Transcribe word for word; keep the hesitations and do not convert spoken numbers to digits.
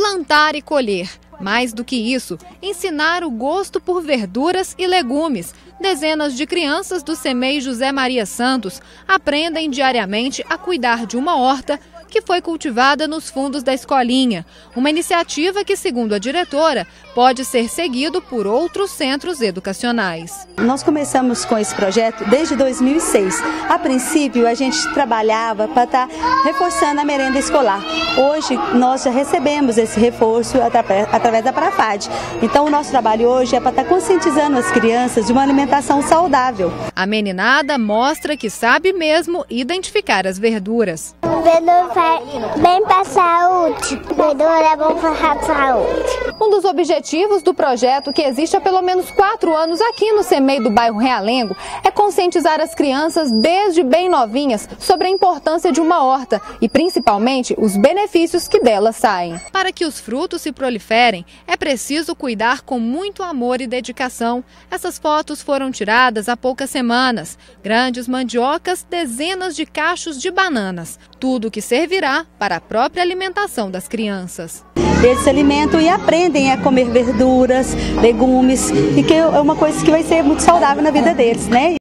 plantar e colher. Mais do que isso, ensinar o gosto por verduras e legumes. Dezenas de crianças do SEMEI José Maria Santos aprendem diariamente a cuidar de uma horta que foi cultivada nos fundos da escolinha. Uma iniciativa que, segundo a diretora, pode ser seguido por outros centros educacionais. Nós começamos com esse projeto desde dois mil e seis. A princípio, a gente trabalhava para estar reforçando a merenda escolar. Hoje, nós já recebemos esse reforço através da Prafad. Então, o nosso trabalho hoje é para estar conscientizando as crianças de uma alimentação saudável. A meninada mostra que sabe mesmo identificar as verduras. Verdura faz bem para a saúde. Verdura é bom para a saúde. Um dos objetivos do projeto, que existe há pelo menos quatro anos aqui no SEMEI do bairro Realengo, é conscientizar as crianças desde bem novinhas sobre a importância de uma horta e principalmente os benefícios que dela saem. Para que os frutos se proliferem, é preciso cuidar com muito amor e dedicação. Essas fotos foram tiradas há poucas semanas. Grandes mandiocas, dezenas de cachos de bananas. Tudo que servirá para a própria alimentação das crianças. Eles se alimentam e aprendem a comer verduras, legumes, e que é uma coisa que vai ser muito saudável na vida deles, né?